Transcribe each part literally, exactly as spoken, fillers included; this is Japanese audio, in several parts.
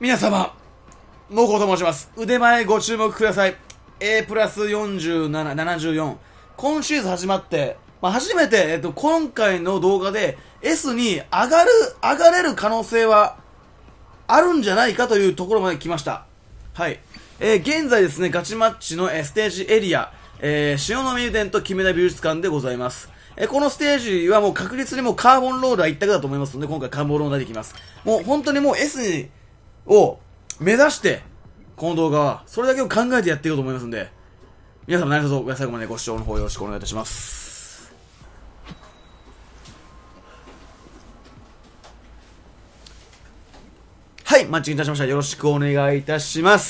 皆様、モコと申します。腕前ご注目ください。A プラスよんじゅうなな、ななじゅうよん。今シーズン始まって、まあ、初めて、えっと、今回の動画で S に上がる、上がれる可能性はあるんじゃないかというところまで来ました。はい。えー、現在ですね、ガチマッチの、えー、ステージエリア、えー、潮の宮殿と決めた美術館でございます。えー、このステージはもう確実にもうカーボンローラー一択だと思いますので、今回カーボンローラーでいきます。もう本当にもう S に、を目指して、この動画は、それだけを考えてやっていこうと思いますんで、皆様何卒最後までご視聴の方よろしくお願いいたします。はい、マッチングいたしました。よろしくお願いいたします。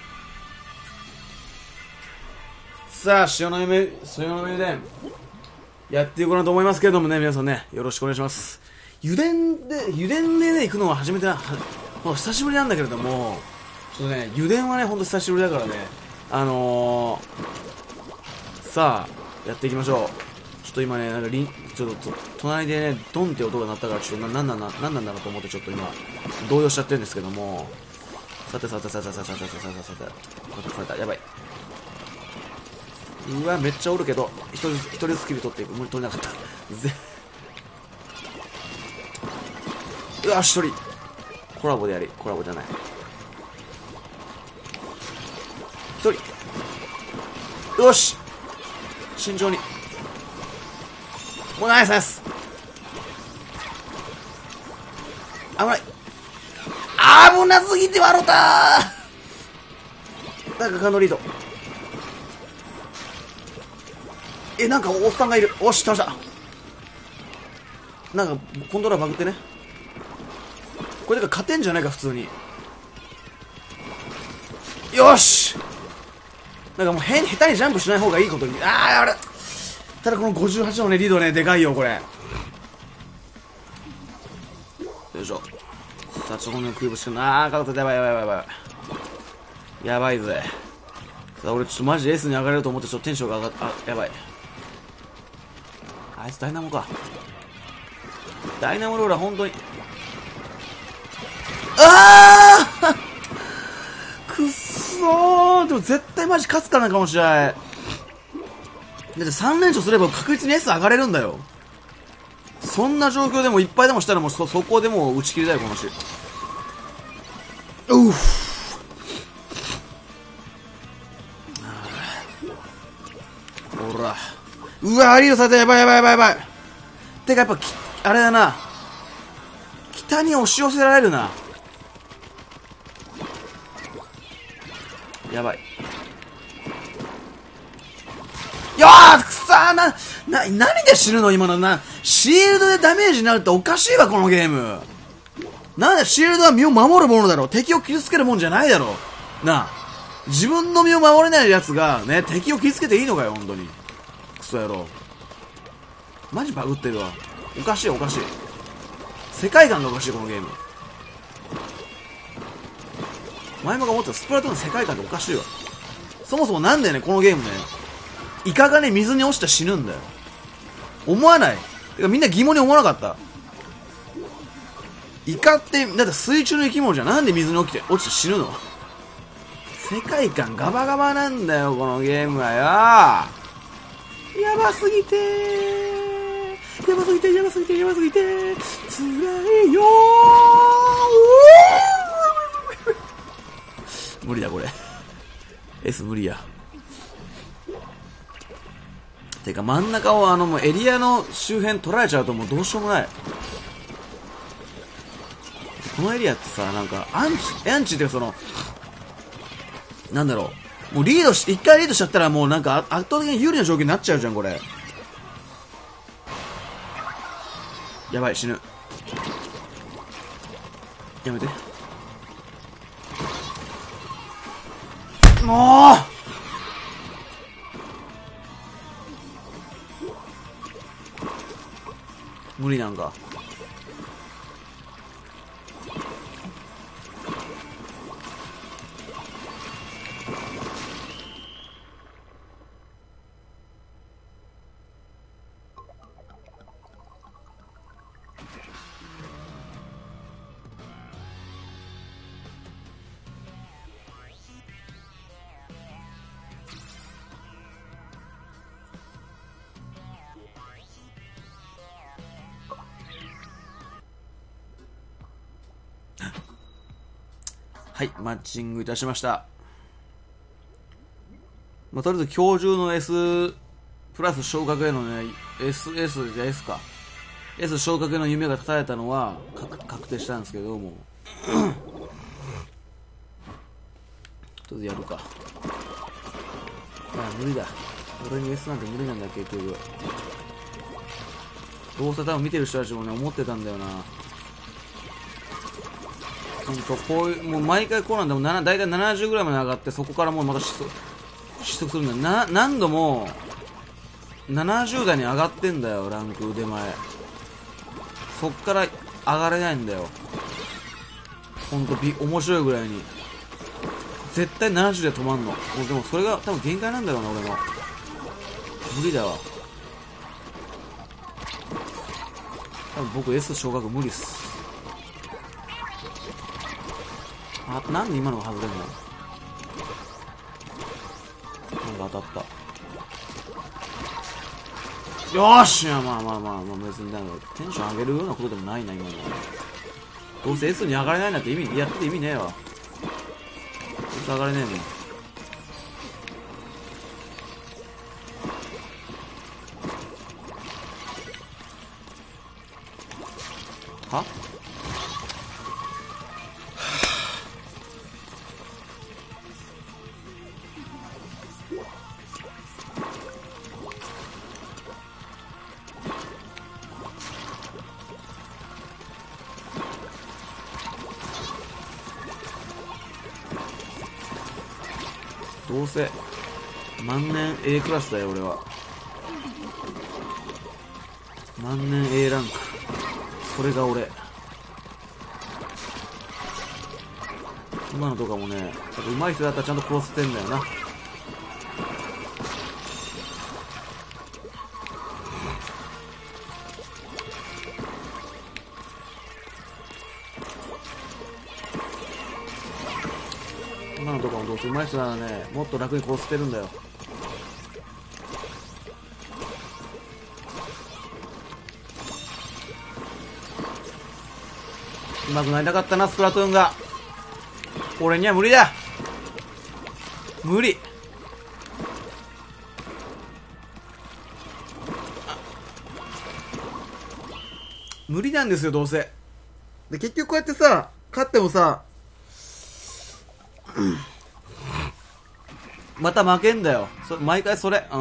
さあ、潮の夢、潮の夢殿、やっていこうかなと思いますけれどもね、皆さんね、よろしくお願いします。油田で、油田でね、行くのは初めてな、もう久しぶりなんだけれども、ちょっとね、油田はね、ほんと久しぶりだからね、あのー、さあ、やっていきましょう。ちょっと今ね、なんかリン、ちょっと、隣でね、ドンって音が鳴ったから、ちょっとな、なんなんだ、なんなんだろうと思って、ちょっと今、動揺しちゃってるんですけども、さてさてさてさてさてさてさてさてさて、さてさて、やばい。うわ、めっちゃおるけど、一人ずつ、一人ずつ切り取っていく。もう取れなかった。ぜ、うわ、一人。コラボでやり、コラボじゃない。一人。よし、慎重に。もうナイスナイス。危ない。危なすぎて笑ったー。なんかカノリード。え、なんかおっさんがいる。おし、倒した。なんかコントローラーバグってね。これだから勝てんじゃないか普通に。よし。なんかもう変、下手にジャンプしない方がいいことに。ああ、あれ。ただこのごじゅうはちのね、リードね、でかいよ、これ。よいしょ。さあ、ちょ、この食いぶしかな。あー、かかった。やばいやばいやばいやばい。やばいぜ。さあ、俺ちょっとマジエースに上がれると思って、ちょっとテンションが上がっ、あ、やばい。あいつダイナモか。ダイナモローラー、本当に。ああくっそー。でも絶対マジ勝つからな、この試合。だってさん連勝すれば確実に S 上がれるんだよ。そんな状況でもいっぱいでもしたらもう そ, そこでもう打ち切りだよ、この試合。うっ。ほら。うわ、リードされた。やばいやばいやばいやばい。てかやっぱき、あれだな。北に押し寄せられるな。やばい。よーくそーな、な、何で死ぬの今のな。シールドでダメージになるっておかしいわ、このゲーム。なんでシールドは身を守るものだろう。敵を傷つけるもんじゃないだろう。なあ。自分の身を守れない奴がね、敵を傷つけていいのかよ、本当に。クソ野郎。マジバグってるわ。おかしいおかしい。世界観がおかしい、このゲーム。前もが思ったスプラトゥーンの世界観っておかしいわ。そもそもなんだよね、このゲームね。イカがね、水に落ちたら死ぬんだよ。思わない。てかみんな疑問に思わなかった。イカって、だって水中の生き物じゃん。なんで水に落ちて、落ちて死ぬの。世界観ガバガバなんだよ、このゲームはよ。やばすぎてー。やばすぎて、やばすぎて、やばすぎてー。辛いよー。無理だ、これ。S 無理や。てか真ん中をあのもうエリアの周辺取られちゃうともうどうしようもない。このエリアってさ、なんかアンチアンチっていうかそのなんだろう、もうリードし一回リードしちゃったらもうなんか圧倒的に有利な状況になっちゃうじゃんこれ。やばい、死ぬ。やめてもう。無理なんか。 はい、マッチングいたしました。まあ、とりあえず今日中の S プラス昇格へのね、エスエス じゃ S か。S 昇格への夢が絶たれたのは確定したんですけども。とりあえずやるか。まあ無理だ。俺に S なんて無理なんだ結局。どうせ多分見てる人たちもね、思ってたんだよな。ほんと、こういう、もう毎回こうなんだもん、だいたいななじゅうぐらいまで上がって、そこからもうまた失速、失速するんだよ。な、何度も、ななじゅう代に上がってんだよ、ランク腕前。そっから上がれないんだよ。ほんと、び、面白いぐらいに。絶対ななじゅうで止まんの。もうでもそれが多分限界なんだろうな、俺の。無理だわ。多分僕 S 昇格無理っす。あ、なんで今のが外れんの？なんか当たった。よーし、いや、まあまあまあまあ、別になんかテンション上げるようなことでもないな、今のは。どうせ S に上がれないなんて意味、やってて意味ねえわ。S 上がれねえもん。は？どうせ万年 A クラスだよ俺は。万年 A ランク、それが俺。今のとかもね、上手い人だったらちゃんと殺せてんだよな。今のとかもどうせ上手い人ならね、もっと楽に殺せてるんだよ。上手くなりたかったな、スプラトゥーンが。俺には無理だ。無理。無理なんですよ、どうせ。で、結局こうやってさ、勝ってもさ、また負けんだよ。そ毎回それ。うん。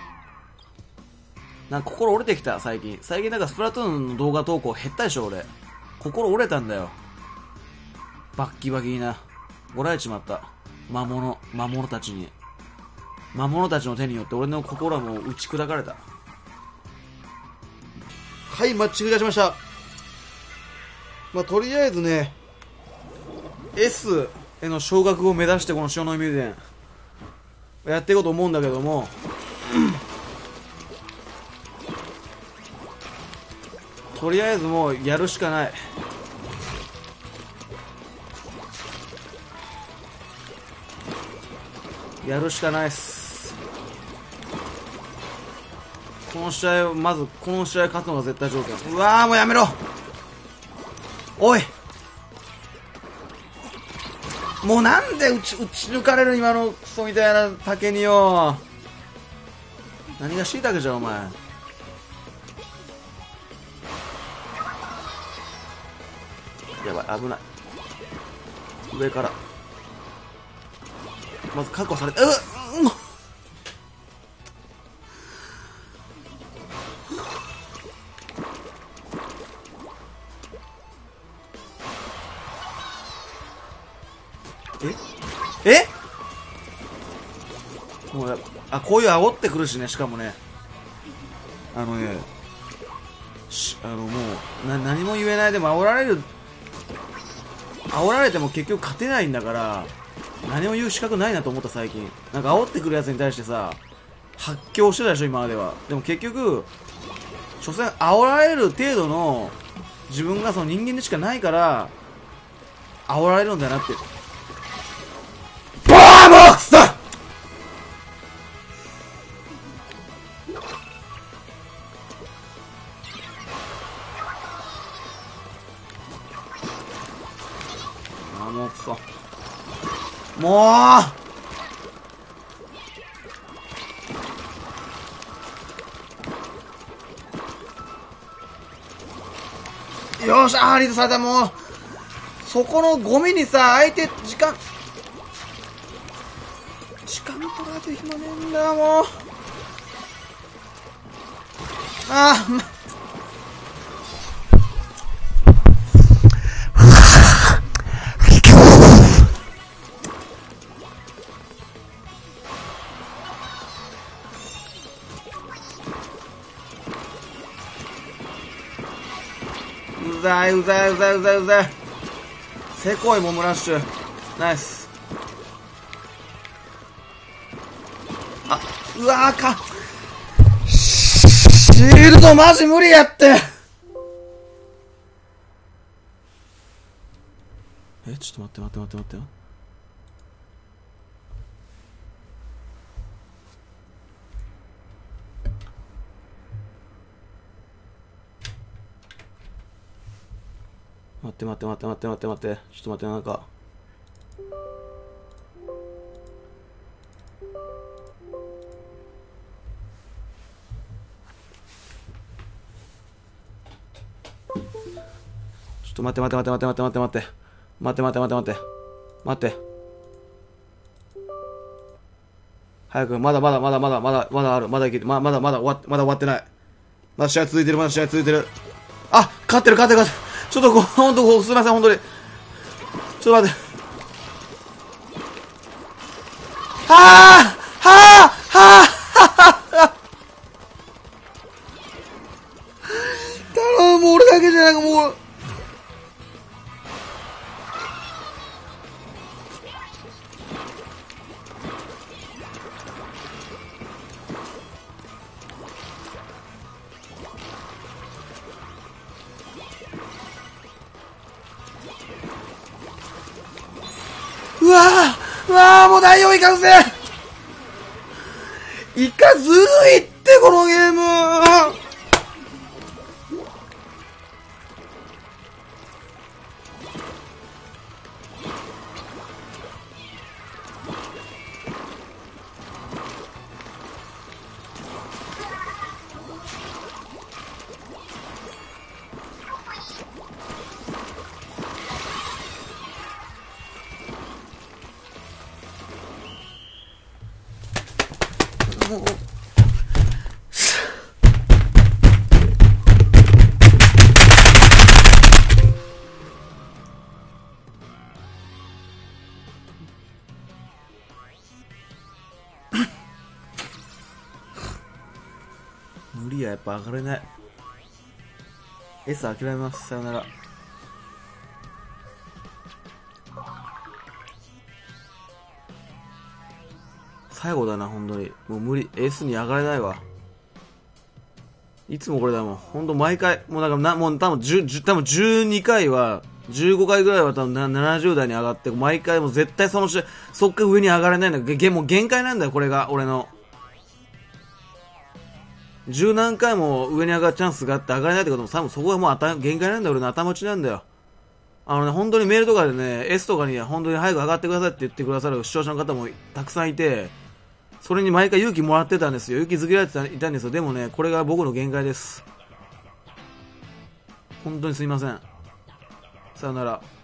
なんか心折れてきた、最近。最近なんかスプラトゥーンの動画投稿減ったでしょ、俺。心折れたんだよ。バッキバキにな。おられちまった。魔物、魔物たちに。魔物たちの手によって俺の心はもう打ち砕かれた。はい、マッチングいたしました。まあ、とりあえずね、S への昇格を目指してこの塩の海伝やっていこうと思うんだけども、とりあえずもうやるしかない。やるしかないっす。この試合をまずこの試合勝つのが絶対条件。うわー、もうやめろ。おい、もうなんで打ち打ち抜かれる今のクソみたいな竹によ。何がしいたけじゃお前。やばい、危ない。上からまず確保されて、うっ、うん、ええもうや、あ、こういう煽ってくるしね。しかもね、あのね、しあのもうな何も言えない。でも煽られる、煽られても結局勝てないんだから、何も言う資格ないなと思った最近。なんか煽ってくるやつに対してさ、発狂してたでしょ今までは。でも結局所詮煽られる程度の自分がその人間でしかないから煽られるんだなって。バーボックスだ。あもうくそ。もうよっしゃー、リードされた。もうそこのゴミにさ、相手時間時間取られて暇ねえんだよ、もう。ああ、まうざいうざいうざいうざいうざい。せこいモムラッシュ。ナイス。あ、うわーか。シールドマジ無理やって。え、ちょっと待って待って待って待ってよ。待って待って待って待って待って待って。ちょっと待って、なんか。ちょっと待って待って待って待って待って待って待って待って待って待って待って待って。早く、まだまだまだまだまだまだある。まだいけて、ままだまだ終わってまだ終わってない。まだ試合続いてる、まだ試合続いてる。あ、勝ってる勝ってる勝ってる。ちょっとこう、ほんとこう、すいません、ほんとに。ちょっと待って。はぁはぁはぁ頼む、もう俺だけじゃなく、もう。うわぁうわぁもうだいよんいかんぜ。いかずるいってこのゲーム。もう無理や、やっぱ上がれない。 S 諦めます。さよなら。最後だな、本当に。もう無理。S に上がれないわ。いつもこれだもん。本当毎回。もうなんかな、もう多分じゅう、多分じゅうにかいは、じゅうごかいぐらいは多分ななじゅうだいに上がって、毎回もう絶対その人、そっから上に上がれないんだよ。げ、もう限界なんだよ、これが、俺の。十何回も上に上がるチャンスがあって上がれないってことも多分そこがもうあた限界なんだよ、俺の頭打ちなんだよ。あのね、本当にメールとかでね、S とかには本当に早く上がってくださいって言ってくださる視聴者の方もたくさんいて、それに毎回勇気もらってたんですよ。勇気づけられてたいたんですよ。でもね、これが僕の限界です。本当にすいません。さよなら。